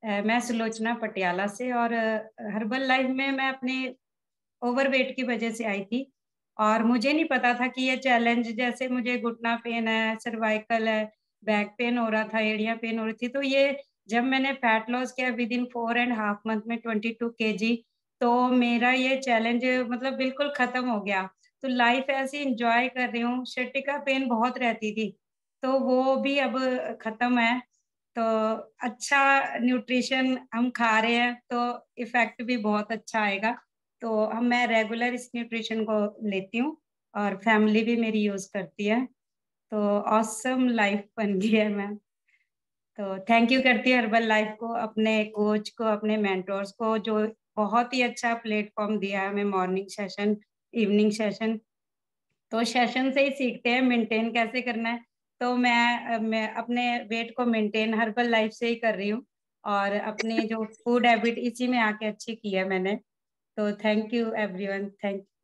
मैं सुलोचना पटियाला से, और हर्बल लाइफ में मैं अपने ओवरवेट की वजह से आई थी। और मुझे नहीं पता था कि ये चैलेंज, जैसे मुझे घुटना पेन है, सर्वाइकल है, बैक पेन हो रहा था, एड़ियां पेन हो रही थी, तो ये जब मैंने फैट लॉस किया विद इन 4.5 मंथ में 22 kg, तो मेरा ये चैलेंज मतलब बिल्कुल खत्म हो गया। तो लाइफ ऐसी इंजॉय कर रही हूँ। शर्टिका पेन बहुत रहती थी, तो वो भी अब खत्म है। तो अच्छा न्यूट्रिशन हम खा रहे हैं, तो इफेक्ट भी बहुत अच्छा आएगा। तो हम मैं रेगुलर इस न्यूट्रिशन को लेती हूँ, और फैमिली भी मेरी यूज करती है। तो ऑसम लाइफ बन गई है मैम। तो थैंक यू करती है हर्बल लाइफ को, अपने कोच को, अपने मेंटोर्स को, जो बहुत ही अच्छा प्लेटफॉर्म दिया है हमें, मॉर्निंग सेशन, इवनिंग सेशन। तो सेशन से ही सीखते हैं मेंटेन कैसे करना है। तो मैं अपने वेट को मेंटेन हर्बल लाइफ से ही कर रही हूँ, और अपनी जो फूड हैबिट इसी में आके अच्छी की है मैंने। तो थैंक यू एवरीवन, थैंक